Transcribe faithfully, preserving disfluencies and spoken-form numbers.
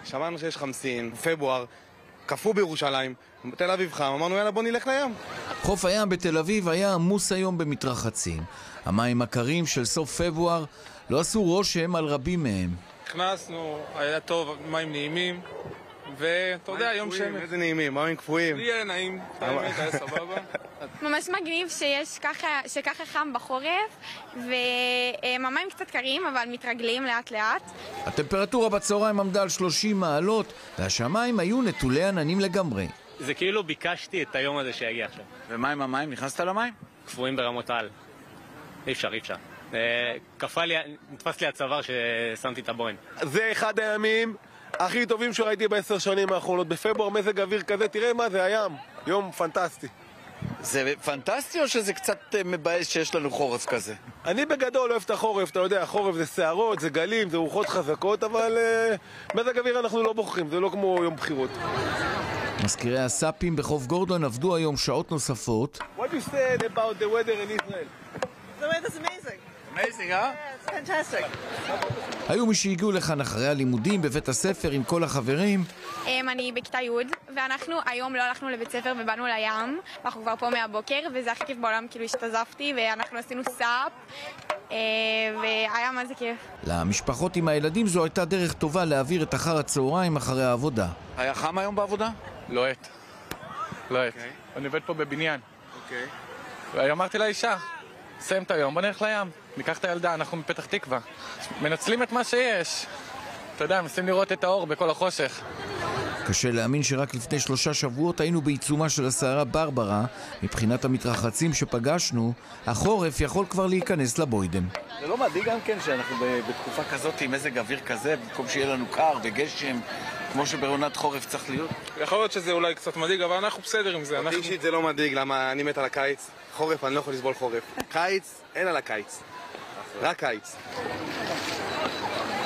שמענו שיש חמסין, פברואר, קפוא בירושלים, תל אביב חם, אמרנו יאללה בוא נלך לים. חוף הים בתל אביב היה עמוס היום במתרחצים. המים הקרים של סוף פברואר לא עשו רושם על רבים מהם. נכנסנו, היה טוב, מים נעימים, ואתה יודע, יום שמש. איזה נעימים, מים קפואים. לי היה נעים, האמת, היה סבבה. ממש מגניב שיש ככה, שככה חם בחורף, והמים קצת קרים, אבל מתרגלים לאט לאט. הטמפרטורה בצהריים עמדה על שלושים מעלות, והשמיים היו נטולי עננים לגמרי. זה כאילו ביקשתי את היום הזה שיגיע עכשיו. ומה עם המים? נכנסת למים? קפואים ברמות על. אי אפשר, אי אפשר. קפא לי, נתפס לי הצוואר ששמתי את הבוין. זה אחד הימים הכי טובים שראיתי בעשר שנים האחרונות. בפברואר מזג אוויר כזה, תראה מה זה הים. יום פנטסטי. זה פנטסטי או שזה קצת מבאס שיש לנו חורף כזה? אני בגדול אוהב את החורף, אתה יודע, החורף זה שערות, זה גלים, זה רוחות חזקות, אבל uh, מזג אוויר אנחנו לא בוחרים, זה לא כמו יום בחירות. מזכירי הסאפים בחוף גורדון עבדו היום שעות נוספות. What you said about the weather in Israel? The weather's amazing. Amazing, huh? Yeah, it's fantastic. היו מי שהגיעו לכאן אחרי הלימודים בבית הספר עם כל החברים. אני בכיתה י' ואנחנו היום לא הלכנו לבית ספר ובאנו לים, אנחנו כבר פה מהבוקר וזה הכי כיף בעולם, כאילו השתזפתי ואנחנו עשינו סאפ והיה מה זה כיף. למשפחות עם הילדים זו הייתה דרך טובה להעביר את אחר הצהריים אחרי העבודה. היה חם היום בעבודה? לא עת. לא עת. אני עובד פה בבניין. אוקיי. אמרתי לאישה, סיים את היום, בוא נלך לים. ניקח את הילדה, אנחנו מפתח תקווה. מנצלים את מה שיש. אתה יודע, מנסים לראות את האור בכל החושך. קשה להאמין שרק לפני שלושה שבועות היינו בעיצומה של הסערה ברברה. מבחינת המתרחצים שפגשנו, החורף יכול כבר להיכנס לבוידם. זה לא מדהים גם כן שאנחנו בתקופה כזאת עם מזג אוויר כזה, במקום שיהיה לנו קר וגשם, כמו שבעונת חורף צריך להיות. יכול להיות שזה אולי קצת מדאיג, אבל אנחנו בסדר עם זה. אותי אישית זה לא מדאיג, למה אני מת על הקיץ. חורף, אני לא יכול לסבול חורף. קיץ, אין על הקיץ. רק קיץ.